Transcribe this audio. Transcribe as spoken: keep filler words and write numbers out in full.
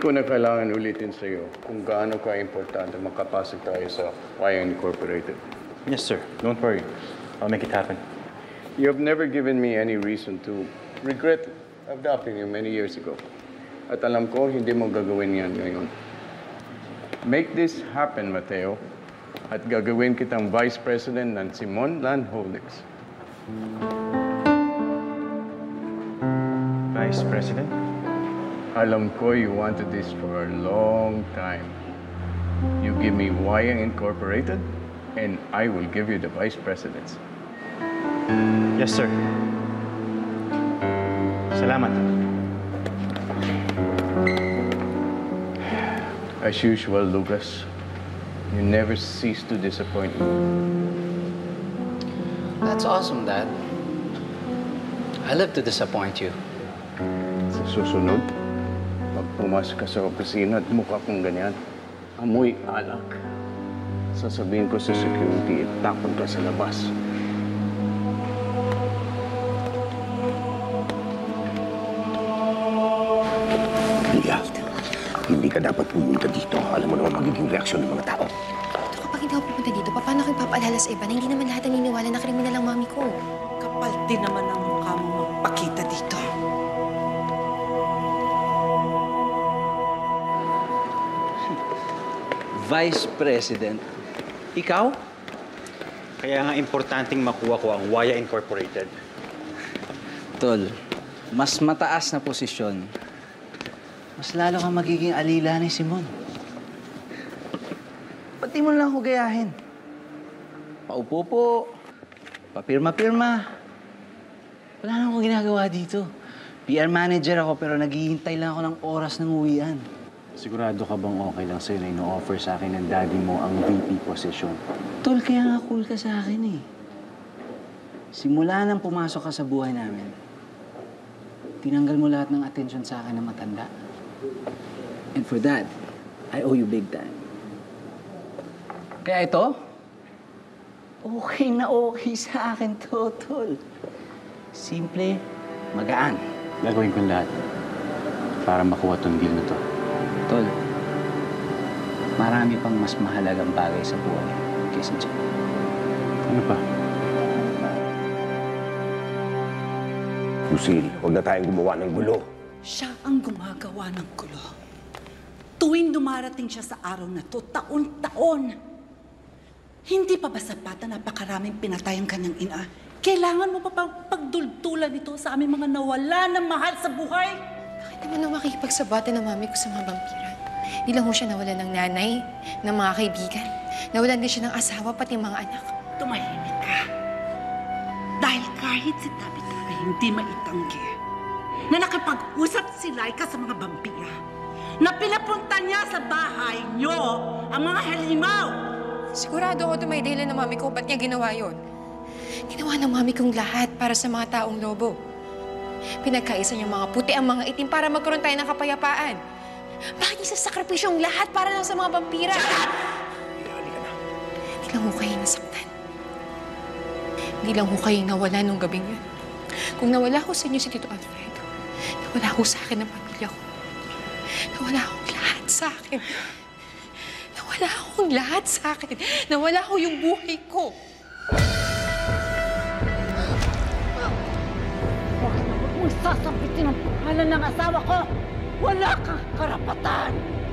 ko na kailangan ulitin sa iyo kung gaano ka-importante makapasok tayo sa Wayang Incorporated. Yes, sir. Don't worry. I'll make it happen. You have never given me any reason to regret adopting you many years ago. At alam ko, hindi mo gagawin yan ngayon. Make this happen, Mateo. At gagawin kitang Vice President ng Simon Land Holdings. Vice President? Alam ko you wanted this for a long time. You give me Wayang Incorporated, and I will give you the Vice Presidency. Yes, sir. Salamat. As usual, Lucas, you never cease to disappoint me. That's awesome, Dad. I love to disappoint you. Sa susunod, pag pumasok ka sa opisina at mukha kong ganyan, amoy alak. Sasabihin ko sa security, itapon ka sa labas. Lia, hindi ka dapat pumunta dito. Alam mo naman magiging reaksyon ng mga tao. Ito, kapag hindi ako pumunta dito, paano kayo papaalala sa iba na hindi naman lahat naniniwala na kriminal ang mami ko? Kapal din naman ang mukha mo magpakita dito. Vice President? Ikaw? Kaya nga importanteng makuha ko ang Waya Incorporated. Tol, mas mataas na posisyon. Mas lalo kang magiging alila ni Simon. Pati mo lang ako gayahin. Paupo po. Papirma-pirma. Wala na akong ginagawa dito. P R manager ako pero naghihintay lang ako ng oras ng uwian. Sigurado ka bang okay lang sa'yo na ino-offer sa akin ng daddy mo ang V P position? Tol, kaya nga cool ka sa akin eh. Simula nang pumasok ka sa buhay namin, tinanggal mo lahat ng atensyon sa akin ng matanda. And for that, I owe you big time. Kaya ito, okay na okay sa akin to, Tol. Simple, magaan. Gagawin ko lahat para makuha tong deal na to. Tol, marami pang mas mahalagang bagay sa buhay kaysa dyan. Ano pa? Lucille, huwag na tayong gumawa ng gulo. Siya ang gumagawa ng gulo. Tuwing dumarating siya sa araw na to, taon-taon. Hindi pa ba sapat na napakaraming pinatay ang kanyang ina? Kailangan mo pa pang pagdultulan ito sa aming mga nawala ng mahal sa buhay? Bakit naman nang makikipagsabate ng mami ko sa mga vampira? Di lang ho siya nawalan ng nanay, ng mga kaibigan. Nawalan din siya ng asawa, pati mga anak. Tumahimik ka. Dahil kahit si Tabitha ay hindi maitanggi na nakipag-usap si Laika sa mga vampira, na pinapunta niya sa bahay niyo ang mga halimaw. Sigurado ako may dahilan ng mami ko. Ba't niya ginawa yon? Ginawa ng mami kong lahat para sa mga taong lobo. Pinagkaisa niyang mga puti ang mga itim para magkaroon tayo ng kapayapaan. Bakit niya sasakripisyo ang lahat para lang sa mga vampira? Shut up! Hinali ka na. Hindi lang ho kayo nasaktan. Hindi lang ho kayo nawala nung gabing yun. Kung nawala ko sa inyo si Tito Alfredo, nawala ko sa akin ang pamilya ko. Nawala akong lahat sa akin. Nawala akong lahat sa akin. Nawala ko yung buhay ko. Huwag mong sasapitin ang pangalan ng asawa ko! Wala kang karapatan!